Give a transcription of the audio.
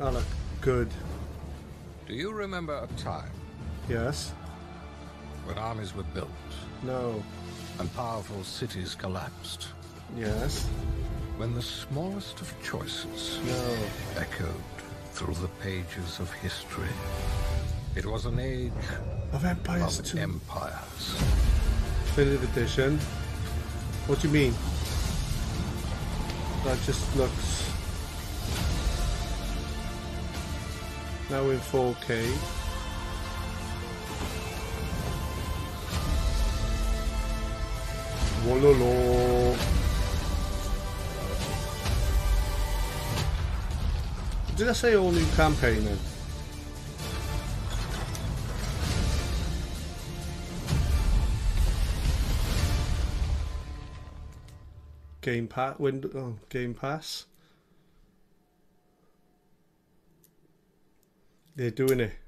Oh, look. Good. Do you remember a time Yes. when armies were built No. and powerful cities collapsed? Yes. When the smallest of choices No. echoed through the pages of history. It was an age Of Empires of 2. empires. Definitive edition. What do you mean? That just looks... Now in 4K. Wololo. Did I say all new campaign then? Game Pass window. Oh, Game Pass. They're doing it.